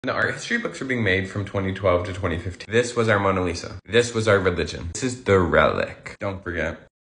The art history books are being made from 2012 to 2015. This was our Mona Lisa. This was our religion. This is the relic. Don't forget.